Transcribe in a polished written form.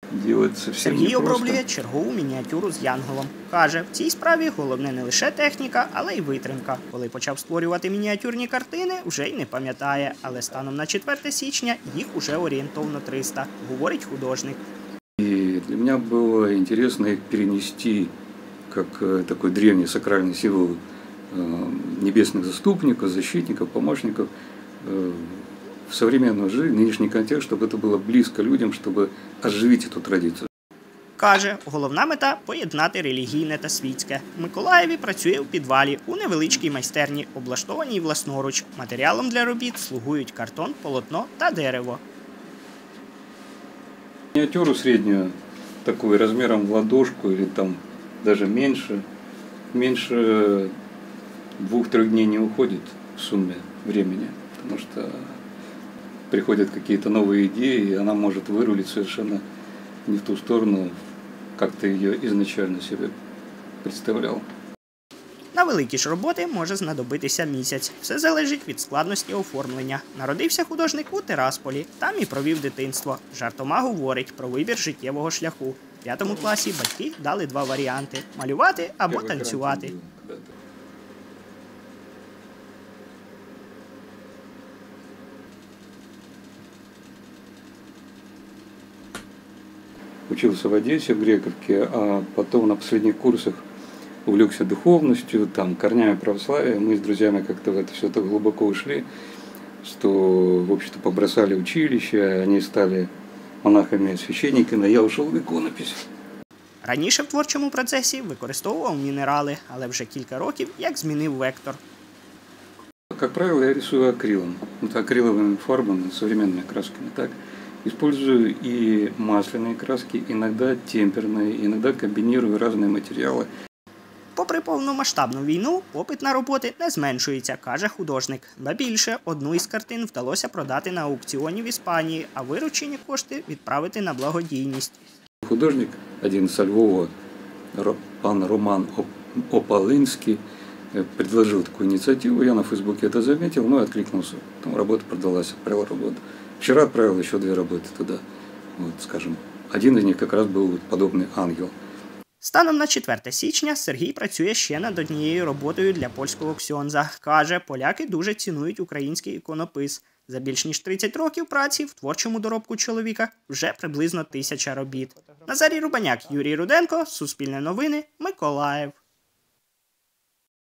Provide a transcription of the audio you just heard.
Сергій оброблює чергову мініатюру з янголом. Каже, в цій справі головне не лише техніка, але й витримка. Коли почав створювати мініатюрні картини, вже й не пам'ятає. Але станом на 4 січня їх уже орієнтовно 300, говорить художник. И для меня было интересно их перенести как такой древний сакральный символ небесных заступников, защитников, помощников в современную жизнь, нынешний контекст, чтобы это было близко людям, чтобы оживить эту традицию. Каже, головна мета – поєднати релігійне та світське. В Миколаєві працює у підвалі, у невеличкій майстерні, облаштованій власноруч. Матеріалом для робіт слугують картон, полотно та дерево. Миниатюру среднюю, такую размером в ладошку или там даже меньше 2-3 дней не уходит в сумме времени, потому что приходят какие-то новые идеи, и она может вырулить совершенно не в ту сторону, как ты ее изначально себе представлял. На великі ж роботи може знадобитися місяць. Все залежить від складності оформлення. Народився художник у Тирасполі, там і провів дитинство. Жартома говорить про вибір життєвого шляху. В 5 класі батьки дали 2 варіанти – малювати або танцювати. Учился в Одессе, в Грековке, а потом на последних курсах увлекся духовностью, там, корнями православия. Мы с друзьями как-то в это все так глубоко ушли, что, в общем-то, побросали училище, они стали монахами и священниками, а я ушел в иконопись. Раніше в творчому процесі використовував мінерали, але вже кілька років як змінив вектор. Как правило, я рисую акрилом, акриловыми фарбами, современными красками. Так. Использую и масляные краски, иногда темперные, иногда комбинирую разные материалы. Попри повномасштабну війну, попит на роботи не зменшується, каже художник. Ба більше, одну із картин вдалося продати на аукціоні в Іспанії, а виручені кошти відправити на благодійність. Художник, один со Львова, пан Роман Опалинский, предложил такую инициативу. Я на Фейсбуке это заметил, но откликнулся. Там работа продалась, отправил работу. Вчера отправил еще 2 работы туда. Вот, скажем, один из них как раз был подобный ангел. Станом на 4 січня Сергій працює ще над однією роботою для польського ксьондза. Каже, поляки дуже цінують український іконопис. За більш ніж 30 років праці в творчому доробку чоловіка вже приблизно 1000 робіт. Назарій Рубаняк, Юрій Руденко, Суспільне новини, Миколаїв.